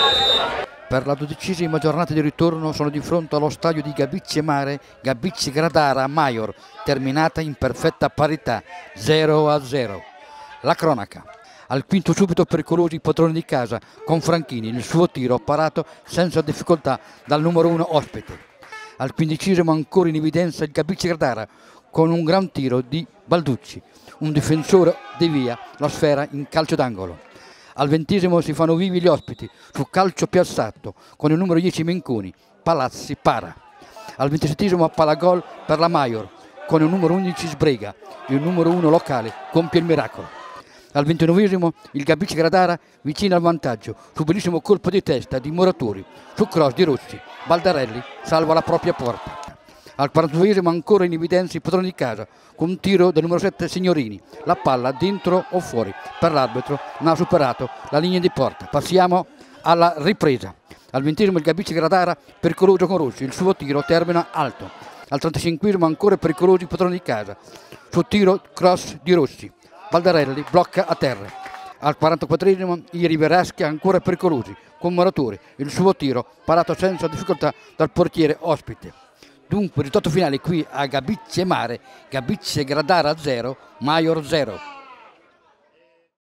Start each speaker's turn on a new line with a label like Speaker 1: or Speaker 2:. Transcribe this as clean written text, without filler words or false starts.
Speaker 1: Per la 12ª giornata di ritorno sono di fronte allo stadio di Gabicce Mare, Gabicce Gradara Maior, terminata in perfetta parità, 0-0. La cronaca. Al quinto subito pericolosi i padroni di casa, con Franchini, il suo tiro parato senza difficoltà dal numero 1 ospite. Al 15° ancora in evidenza il Gabicce Gradara, con un gran tiro di Balducci. Un difensore devia la sfera in calcio d'angolo. Al 20° si fanno vivi gli ospiti, su calcio piazzato, con il numero 10 Menconi, Palazzi para. Al 27° palagol per la Maior, con il numero 11 Sbrega, il numero 1 locale compie il miracolo. Al 29° il Gabicce Gradara vicino al vantaggio, su bellissimo colpo di testa di Moratori, su cross di Rossi, Baldarelli salva la propria porta. Al 42° ancora in evidenza i padroni di casa, con un tiro del numero 7 Signorini, la palla dentro o fuori, per l'arbitro non ha superato la linea di porta. Passiamo alla ripresa. Al 20° il Gabicce Gradara pericoloso con Rossi, il suo tiro termina alto. Al 35° ancora pericolosi i padroni di casa, su tiro cross di Rossi, Baldarelli blocca a terra. Al 44° i Riveraschi ancora pericolosi, con Moratori, il suo tiro parato senza difficoltà dal portiere ospite. Dunque risultato finale qui a Gabicce Mare, Gabicce Gradara 0, Maior 0.